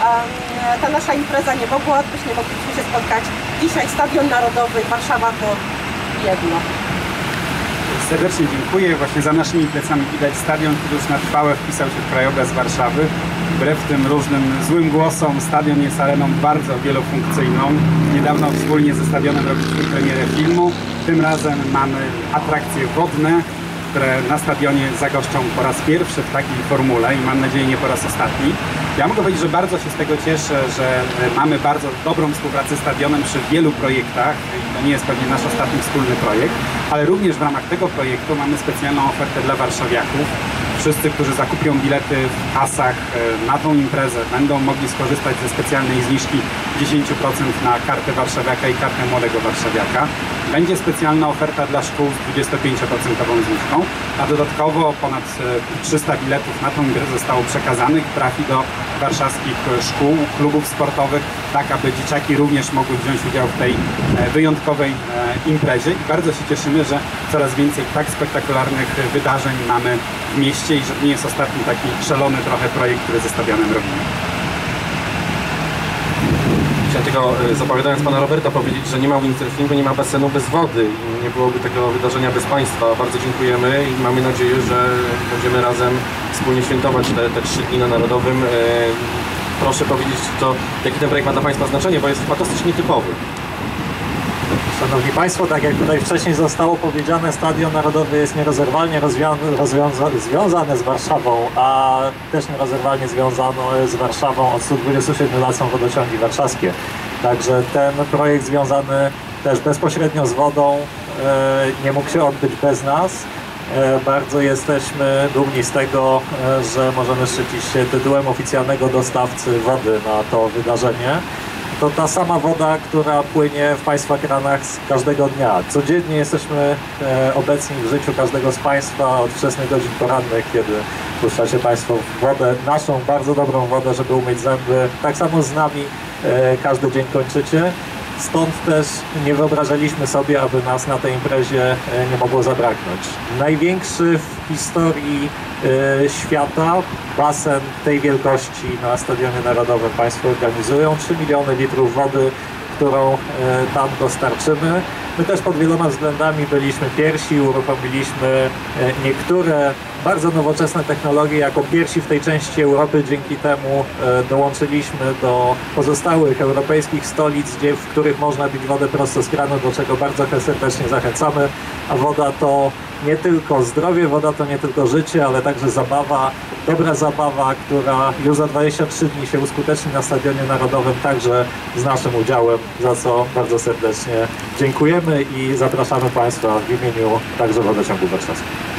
ta nasza impreza nie mogła odbyć, nie mogliśmy się spotkać. Dzisiaj Stadion Narodowy i Warszawa to jedno. Serdecznie dziękuję. Właśnie za naszymi plecami widać stadion, który już na trwałe wpisał się w krajobraz Warszawy. Wbrew tym różnym złym głosom, stadion jest areną bardzo wielofunkcyjną. Niedawno wspólnie ze stadionem robiliśmy premierę filmu. Tym razem mamy atrakcje wodne, które na stadionie zagoszczą po raz pierwszy w takiej formule i mam nadzieję nie po raz ostatni. Ja mogę powiedzieć, że bardzo się z tego cieszę, że mamy bardzo dobrą współpracę z stadionem przy wielu projektach. To nie jest pewnie nasz ostatni wspólny projekt, ale również w ramach tego projektu mamy specjalną ofertę dla warszawiaków. Wszyscy, którzy zakupią bilety w kasach na tą imprezę, będą mogli skorzystać ze specjalnej zniżki 10% na kartę warszawiaka i kartę młodego warszawiaka. Będzie specjalna oferta dla szkół z 25% zniżką, a dodatkowo ponad 300 biletów na tą imprezę zostało przekazanych, trafi do warszawskich szkół, klubów sportowych, tak aby dzieciaki również mogły wziąć udział w tej wyjątkowej imprezie i bardzo się cieszymy, że coraz więcej tak spektakularnych wydarzeń mamy w mieście i że to nie jest ostatni taki szalony trochę projekt, który ze stadionem robimy. Chciałem tylko, zapowiadając pana Roberta, powiedzieć, że nie ma windsurfingu, nie ma basenu bez wody i nie byłoby tego wydarzenia bez państwa. Bardzo dziękujemy i mamy nadzieję, że będziemy razem wspólnie świętować te 3 dni na Narodowym. Proszę powiedzieć, jaki ten projekt ma dla państwa znaczenie, bo jest chyba dosyć nietypowy. Szanowni Państwo, tak jak tutaj wcześniej zostało powiedziane, Stadion Narodowy jest nierozerwalnie związany z Warszawą, a też nierozerwalnie związany z Warszawą od 127 lat są wodociągi warszawskie. Także ten projekt związany też bezpośrednio z wodą nie mógł się odbyć bez nas. Bardzo jesteśmy dumni z tego, że możemy szczycić się tytułem oficjalnego dostawcy wody na to wydarzenie. To ta sama woda, która płynie w Państwa kranach każdego dnia. Codziennie jesteśmy obecni w życiu każdego z Państwa od wczesnych godzin porannych, kiedy puszczacie Państwo wodę, naszą bardzo dobrą wodę, żeby umyć zęby. Tak samo z nami każdy dzień kończycie. Stąd też nie wyobrażaliśmy sobie, aby nas na tej imprezie nie mogło zabraknąć. Największy w historii świata basen tej wielkości na Stadionie Narodowym Państwo organizują. 3 miliony litrów wody, którą tam dostarczymy. My też pod wieloma względami byliśmy pierwsi, uruchomiliśmy niektóre bardzo nowoczesne technologie jako pierwsi w tej części Europy. Dzięki temu dołączyliśmy do pozostałych europejskich stolic, w których można pić wodę prosto z kranu, do czego bardzo serdecznie zachęcamy. A woda to nie tylko zdrowie, woda to nie tylko życie, ale także zabawa, dobra zabawa, która już za 23 dni się uskuteční na Stadionie Narodowym, także z naszym udziałem, za co bardzo serdecznie dziękujemy i zapraszamy Państwa w imieniu także Wodociągu Warszawskiego.